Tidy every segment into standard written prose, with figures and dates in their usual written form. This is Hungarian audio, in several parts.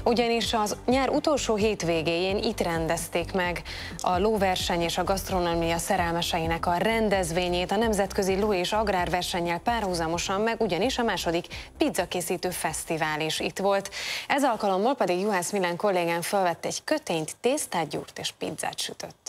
ugyanis az nyár utolsó hétvégéjén itt rendezték meg a lóverseny és a gasztronómia szerelmeseinek a rendezvényét, a Nemzetközi Ló- és Agrárversennyel párhuzamosan meg ugyanis a második pizzakészítő fesztivál is itt volt. Ez alkalommal pedig Juhász Milán kollégám felvett egy kötényt, tésztát gyúrt és pizzát sütött.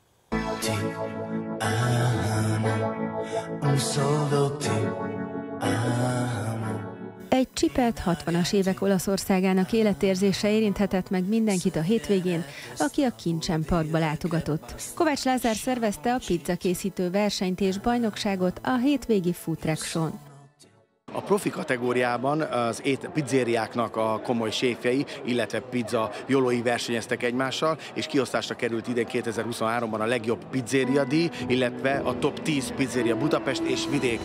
Egy csipelt 60-as évek Olaszországának életérzése érinthetett meg mindenkit a hétvégén, aki a Kincsen Parkba látogatott. Kovács Lázár szervezte a pizzakészítő versenyt és bajnokságot a hétvégi Food Truck Show-n. A profi kategóriában az pizzériáknak a komoly séfjei, illetve pizza jólói versenyeztek egymással, és kiosztásra került idén 2023-ban a legjobb pizzéria díj, illetve a top 10 pizzéria Budapest és vidék.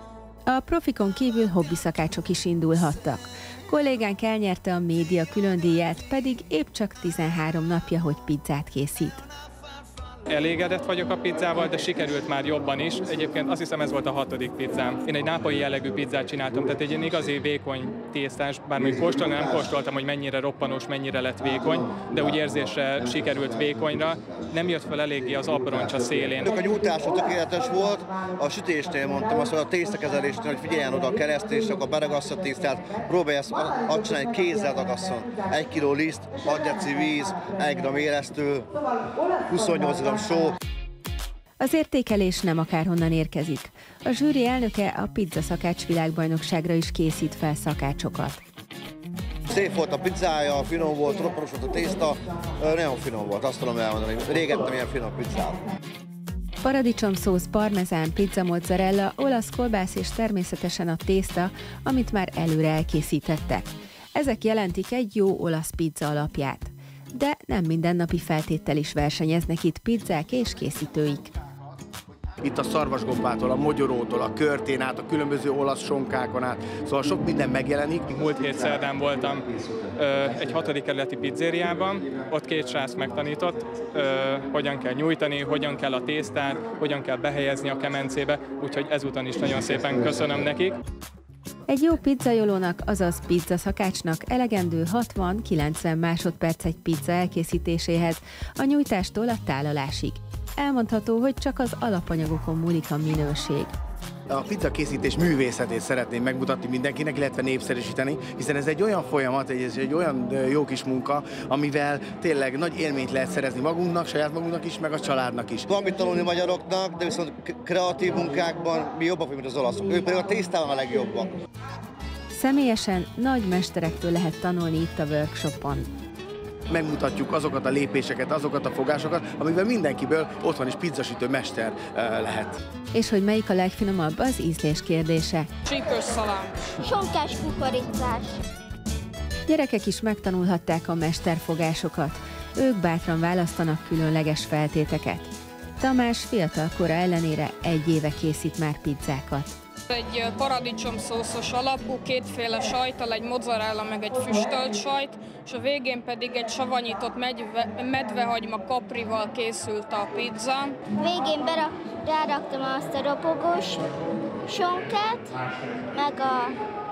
A profikon kívül hobbiszakácsok is indulhattak. Kollégánk elnyerte a média különdíját, pedig épp csak 13 napja, hogy pizzát készít. Elégedett vagyok a pizzával, de sikerült már jobban is. Egyébként azt hiszem, ez volt a 6. pizzám. Én egy nápolyi jellegű pizzát csináltam, tehát egy igazi vékony tésztás, bár még kóstolni nem kóstoltam, hogy mennyire roppanós, mennyire lett vékony, de úgy érzésre sikerült vékonyra. Nem jött fel eléggé az abroncs a szélén. A nyújtása tökéletes volt, a sütésnél mondtam azt, hogy a tésztakezelésnél, hogy figyeljen oda a keresztésre, akkor beragassza a tésztát, próbálj ezt csinálni, hogy kézzel ragasszon. 1 kg liszt, 6 deci víz, 1 g élesztő, 28 g só. Az értékelés nem akárhonnan érkezik. A zsűri elnöke a pizza szakács világbajnokságra is készít fel szakácsokat. Szép volt a pizzája, finom volt, roppanos volt a tészta, nagyon finom volt, azt tudom elmondani. Régettem ilyen finom pizzát. Paradicsomszósz, parmezán, pizza mozzarella, olasz kolbász és természetesen a tészta, amit már előre elkészítettek. Ezek jelentik egy jó olasz pizza alapját. De nem mindennapi feltéttel is versenyeznek itt pizzák és készítőik. Itt a szarvasgombától, a mogyorótól, a körtén át, a különböző olasz sonkákon át, szóval sok minden megjelenik. Múlt hét szerdán voltam egy 6. kerületi pizzériában, ott 2 srác megtanított, hogyan kell nyújtani, hogyan kell a tésztát, hogyan kell behelyezni a kemencébe, úgyhogy ezúton is nagyon szépen köszönöm nekik. Egy jó pizzajolónak, azaz pizzaszakácsnak elegendő 60-90 másodperc egy pizza elkészítéséhez, a nyújtástól a tálalásig. Elmondható, hogy csak az alapanyagokon múlik a minőség. A pizza készítés művészetét szeretném megmutatni mindenkinek, illetve népszerűsíteni, hiszen ez egy olyan folyamat, ez egy olyan jó kis munka, amivel tényleg nagy élményt lehet szerezni magunknak, saját magunknak is, meg a családnak is. Van mit tanulni magyaroknak, de viszont kreatív munkákban mi jobbak vagyunk, mint az olaszok. Ők pedig a tésztában a legjobbak. Személyesen nagy mesterektől lehet tanulni itt a workshopon. Megmutatjuk azokat a lépéseket, azokat a fogásokat, amivel mindenkiből otthon is pizzasütő mester lehet. És hogy melyik a legfinomabb, az ízlés kérdése. Csípős szalám. Sonkás kukoricás. Gyerekek is megtanulhatták a mesterfogásokat. Ők bátran választanak különleges feltéteket. Tamás fiatal kora ellenére 1 éve készít már pizzákat. Egy paradicsomszószos alapú, 2 féle sajttal, egy mozzarella meg egy füstölt sajt, és a végén pedig egy savanyított medvehagyma kaprival készült a pizza. Végén ráraktam azt a ropogós sonkát, meg a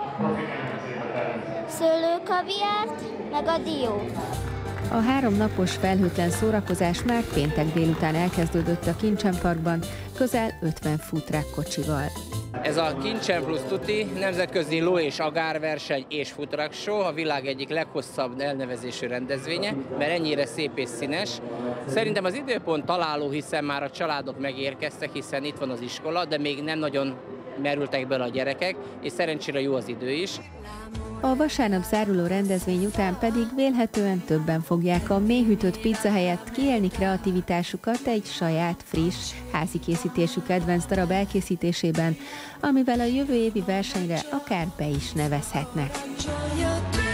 szőlőkaviárt, meg a diót. A 3 napos felhőtlen szórakozás már péntek délután elkezdődött a Kincsen Parkban, közel 50 food truck kocsival. Ez a Kincsen Plus Tutti Nemzetközi Ló- és Agrárverseny és Food Truck Show, a világ egyik leghosszabb elnevezésű rendezvénye, mert ennyire szép és színes. Szerintem az időpont találó, hiszen már a családok megérkeztek, hiszen itt van az iskola, de még nem nagyon merültek bele a gyerekek, és szerencsére jó az idő is. A vasárnap záruló rendezvény után pedig vélhetően többen fogják a mélyhűtött pizza helyett kiélni kreativitásukat egy saját, friss, házi készítésű kedvenc darab elkészítésében, amivel a jövő évi versenyre akár be is nevezhetnek.